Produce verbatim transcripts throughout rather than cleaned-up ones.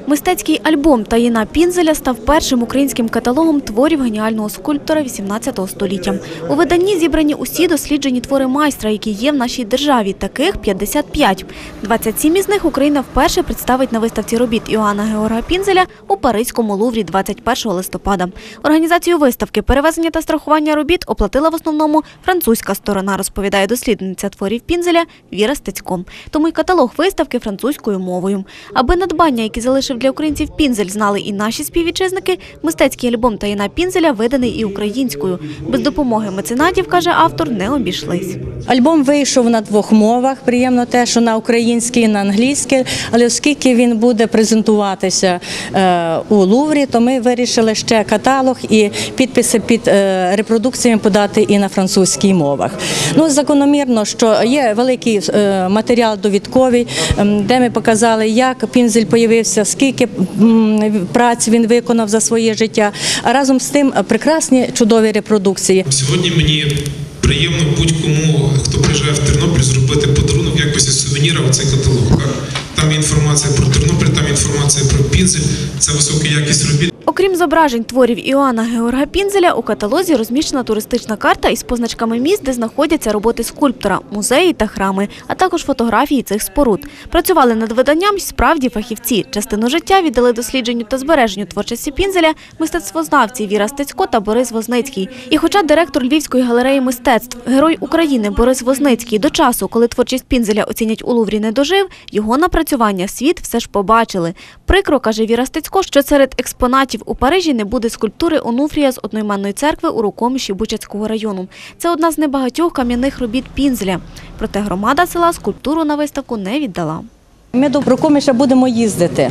Мистецький альбом «Таїна Пінзеля» став першим українським каталогом творів геніального скульптора вісімнадцятого століття. У виданні зібрані усі досліджені твори майстра, які є в нашій державі. Таких п'ятдесят п'ять. двадцять сім із них Україна вперше представить на виставці робіт Іоанна Георга Пінзеля у Паризькому Луврі двадцять першого листопада. Організацію виставки, перевезення та страхування робіт оплатила в основному французька сторона, розповідає дослідниця творів Пінзеля Віра Стецько. Тому й каталог виставки французькою мовою. Аби надбання, які залишив для українців Пінзель, знали і наші співвітчизники, мистецький альбом «Таїна Пінзеля» виданий і українською. Без допомоги меценатів, каже автор, не обійшлись. Альбом вийшов на двох мовах. Приємно те, що на українській і на англійській. Але оскільки він буде презентуватися у Луврі, то ми вирішили ще каталог і підписи під репродукціями подати і на французькій мовах. Ну, закономірно, що є великий матеріал довідковий, де ми показали, як Пінзель появився, скільки праць він виконав за своє життя, а разом з тим прекрасні, чудові репродукції. Сьогодні мені приємно будь-кому, хто приїжджає в Тернопіль, зробити подарунок в якості сувеніра в цей каталог. Там є інформація про Тернопіль, там є інформація про Пінзель, це висока якість робіт. Окрім зображень творів Іоанна Георга Пінзеля, у каталозі розміщена туристична карта із позначками місць, де знаходяться роботи скульптора, музеї та храми, а також фотографії цих споруд. Працювали над виданням справді фахівці. Частину життя віддали дослідженню та збереженню творчості Пінзеля мистецтвознавці Віра Стецько та Борис Возницький. І хоча директор Львівської галереї мистецтв, герой України Борис Возницький до часу, коли творчість Пінзеля оцінять у Луврі, не дожив, його напрацювання світ все ж побачили. Прикро, каже Віра Стецько, що серед експонатів у Парижі не буде скульптури Онуфрія з одноіменної церкви у Рукоміші Бучацького району. Це одна з небагатьох кам'яних робіт Пінзеля. Проте громада села скульптуру на виставку не віддала. Ми до Рукомиша будемо їздити.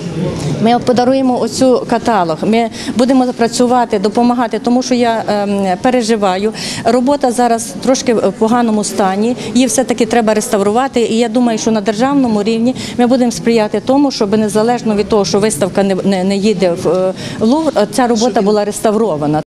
Ми подаруємо оцю каталог, ми будемо працювати, допомагати, тому що я е, переживаю. Робота зараз трошки в поганому стані, її все-таки треба реставрувати. І я думаю, що на державному рівні ми будемо сприяти тому, щоб незалежно від того, що виставка не, не, не їде в е, Лувр, ця робота була реставрована.